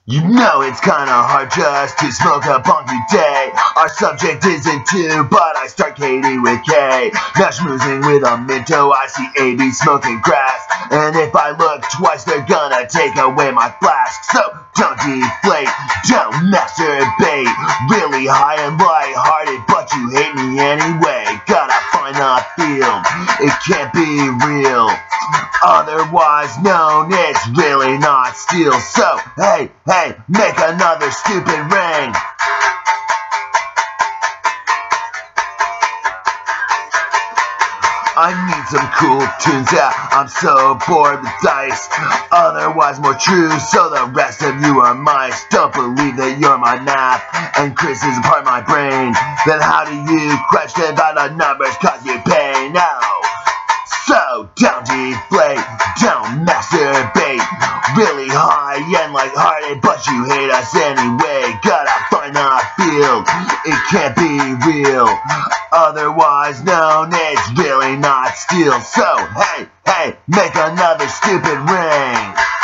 You know it's kinda hard just to smoke a bonky day. Our subject isn't two, but I start Katie with K. Now schmoozing with a minto, I see AB smoking grass. And if I look twice, they're gonna take away my flask. So don't deflate, don't masturbate. Really high and lighthearted, but you hate me anyway. Gotta find a field, it can't be real. Otherwise known, it's really not steel. So, hey, make another stupid ring. I need some cool tunes, yeah, I'm so bored with dice. Otherwise more true, so the rest of you are mice. Don't believe that you're my nap, and Chris is a part of my brain. Then how do you question that the numbers cause you pain? No. So don't deflate, don't masturbate. Really high and lighthearted, but you hate us anyway. Gotta find a field, it can't be real. Otherwise known, it's really not steel. So hey, make another stupid ring.